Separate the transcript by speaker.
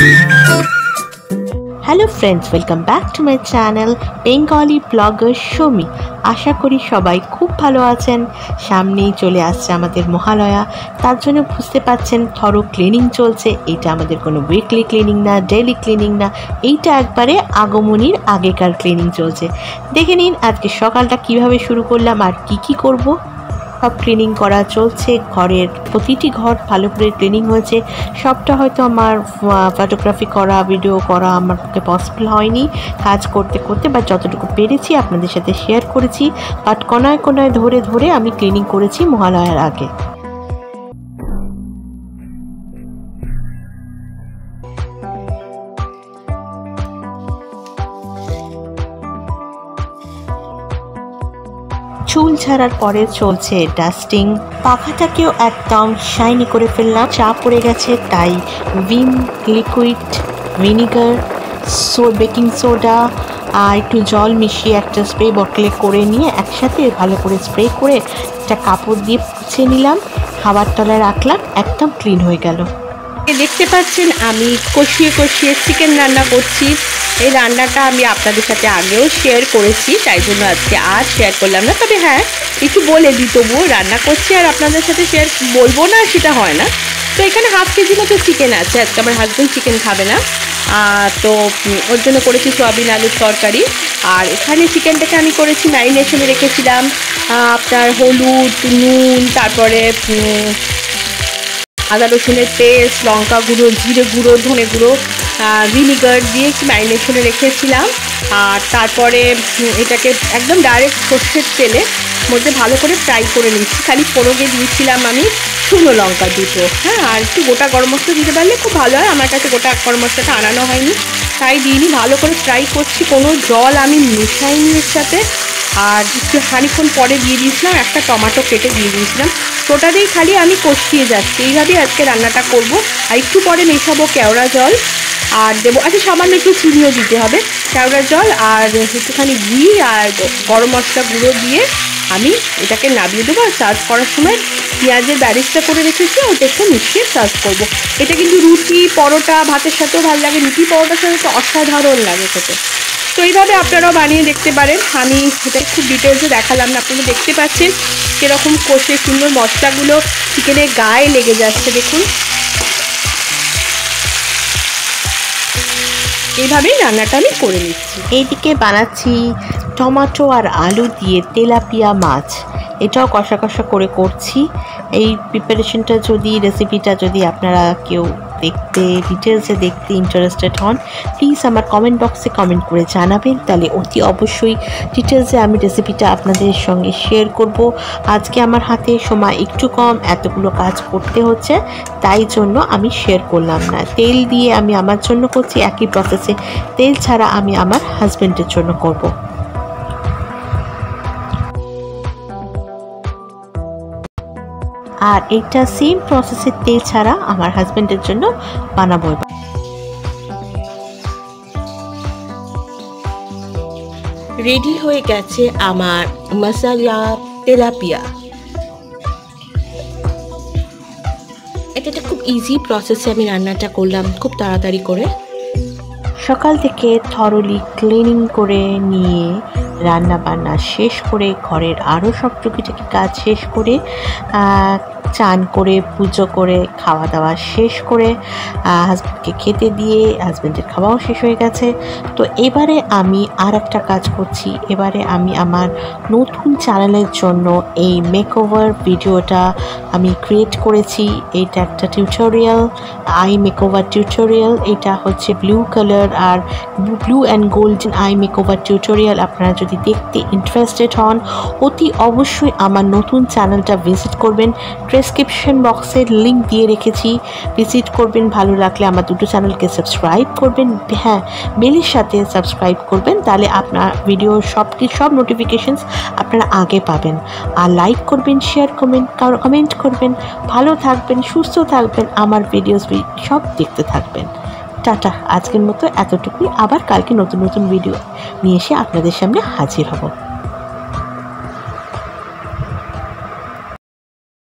Speaker 1: Hello friends, welcome back to my channel Bengali blogger Shomi. আশা করি সবাই খুব ভালো আছেন। সামনেই চলে আসছে আমাদের মহালয়া, তার জন্য বুঝতে পারছেন থরো ক্লিনিং চলছে। এটা আমাদের কোনো উইকলি ক্লিনিং না, ডেইলি ক্লিনিং না, এইটা একবারে আগমনীর আগেকার ক্লিনিং চলছে। দেখে নিন আজকে সকালটা কিভাবে শুরু করলাম আর কি করব। সব ক্লিনিং করা চলছে, ঘরের প্রতিটি ঘর ভালো করে ক্লিনিং হয়েছে। সবটা হয়তো আমার ফটোগ্রাফি করা, ভিডিও করা আমার পক্ষে পসিবল হয়নি কাজ করতে করতে, বা যতটুকু পেরেছি আপনাদের সাথে শেয়ার করেছি। বাট কোনায় কোনায় ধরে ধরে আমি ক্লিনিং করেছি মহালয়ার আগে। চুল ছাড়ার পরে চলছে ডাস্টিং। পাখাটাকেও একদম শাইনি করে ফেললাম, চা পড়ে গেছে তাই Vim liquid, vinegar, baking soda আর একটু জল মিশিয়ে একটা স্প্রে বটলে করে নিয়ে একসাথে ভালো করে স্প্রে করে একটা কাপড় দিয়ে পুছে নিলাম, খাবার তলায় রাখলাম, একদম ক্লিন হয়ে গেল।
Speaker 2: দেখতে পাচ্ছেন আমি কষিয়ে কষিয়ে চিকেন রান্না করছি। এই রান্নাটা আমি আপনাদের সাথে আগেও শেয়ার করেছি, তাই জন্য আজকে আর শেয়ার করলাম না। তবে হ্যাঁ, একটু বলে দিই, তবুও রান্না করছি আর আপনাদের সাথে শেয়ার বলবো না সেটা হয় না। তো এখানে হাফ কেজি মতো চিকেন আছে। আজকে আমার হাজব্যান্ড চিকেন খাবে না, তো ওর জন্য করেছি সয়াবিন আলুর তরকারি। আর এখানে চিকেনটাকে আমি করেছি ম্যারিনেশনে রেখেছিলাম আপনার হলুদ, নুন, তারপরে আদা রসুনের পেস্ট, লঙ্কা গুঁড়ো, জিরে গুঁড়ো, ধনে গুঁড়ো, ভিনিগার দিয়ে একটু ম্যারিনেশনে রেখেছিলাম। আর তারপরে এটাকে একদম ডাইরেক্ট সর্ষের তেলে মধ্যে ভালো করে ফ্রাই করে নিচ্ছি। খালি ফোড়নে দিয়েছিলাম আমি শুকনো লঙ্কা দুটো, হ্যাঁ, আর একটু গোটা গরম মশলা দিতে পারলে খুব ভালো হয়। আমার কাছে গোটা গরম মশলাটা আনানো হয়নি, তাই দিইনি। ভালো করে ফ্রাই করছি, কোনো জল আমি মেশাইনি এর সাথে। আর একটু খানিক্ষণ পরে দিয়ে দিয়েছিলাম একটা টমেটো কেটে দিয়ে দিয়েছিলাম। ওটা দিয়েই খালি আমি কষিয়ে যাচ্ছি। এইভাবেই আজকে রান্নাটা করব। আর একটু পরে মেশাবো কেওড়া জল আর দেবো, আচ্ছা সামান্য একটু চিনিও দিতে হবে। কেওড়া জল আর একটুখানি ঘি আর গরম মশলা গুঁড়ো দিয়ে আমি এটাকে নামিয়ে দেবো। আর সার্ভ করার সময় পেঁয়াজের ব্যারিস্তা করে রেখেছি, ওটা একটু মিশিয়ে সার্ভ করবো। এটা কিন্তু রুটি, পরোটা, ভাতের সাথেও ভালো লাগে। রুটি পরোটার সাথে তো অসাধারণ লাগে খেতে। তো এইভাবে আপনারাও বানিয়ে দেখতে পারেন। আমি এটা খুব ডিটেলসে দেখালাম না, আপনারা দেখতে পাচ্ছেন কীরকম কষে সুন্দর মশলাগুলো চিকেনের গায়ে লেগে যাচ্ছে। দেখুন, এইভাবেই রান্নাটা আমি করে নিচ্ছি।
Speaker 1: এইদিকে বানাচ্ছি টমেটো আর আলু দিয়ে তেলাপিয়া মাছ। এটাও কষা কষা করে করছি। এই প্রিপারেশনটা রেসিপিটা যদি আপনারা কেউ ডিটেলসে দেখতে ইন্টারেস্টেড হন, প্লিজ আমার কমেন্ট বক্সে কমেন্ট করে জানাবেন, তাহলে অতি অবশ্যই ডিটেলসে আমি রেসিপিটা আপনাদের সঙ্গে শেয়ার করব। আজকে আমার হাতে সময় একটু কম, এতগুলো কাজ করতে হচ্ছে, তাই জন্য আমি শেয়ার করলাম না। তেল দিয়ে আমি আমার জন্য করছি, একই প্রসেসে তেল ছাড়া আমি আমার হাজব্যান্ডের জন্য করব। আর এটা সেম প্রসেসে তেল ছাড়া আমার হাজব্যান্ডের জন্য বানাবো। রেডি হয়ে গেছে আমার মশলা তেলাপিয়া। এটা খুব ইজি প্রসেসে আমি রান্নাটা করলাম, খুব তাড়াতাড়ি করে। সকাল থেকে থরলি ক্লিনিং করে নিয়ে রান্না বান্না শেষ করে ঘরের আরও সব টুকিটাকি কাজ শেষ করে চান করে পুজো করে খাওয়া দাওয়া শেষ করে হাজব্যান্ডকে খেতে দিয়ে হাজব্যান্ডের খাওয়াও শেষ হয়ে গেছে। তো এবারে আমি আর একটা কাজ করছি। এবারে আমি আমার নতুন চ্যানেলের জন্য এই মেকওভার ভিডিওটা আমি ক্রিয়েট করেছি। এইটা একটা টিউটোরিয়াল, আই মেকওভার টিউটোরিয়াল। এটা হচ্ছে ব্লু কালার আর blue and golden eye makeover tutorial. আপনারা যদি দেখতে ইন্টারেস্টেড হন, অতি অবশ্যই আমার নতুন চ্যানেলটা ভিজিট করবেন। ডেসক্রিপশন বক্সের লিঙ্ক দিয়ে রেখেছি, ভিজিট করবেন। ভালো লাগলে আমার দুটো চ্যানেলকে সাবস্ক্রাইব করবেন, হ্যাঁ বেলের সাথে সাবস্ক্রাইব করবেন, তাহলে আপনার ভিডিওর সব নোটিফিকেশনস আপনারা আগে পাবেন। আর লাইক করবেন, শেয়ার করবেন, কমেন্ট করবেন। ভালো থাকবেন, সুস্থ থাকবেন, আমার ভিডিওস সব দেখতে থাকবেন। টাটা, আজকের মতো এতটুকুই। আবার কালকে নতুন নতুন ভিডিও নিয়ে এসে আপনাদের সামনে হাজির হব।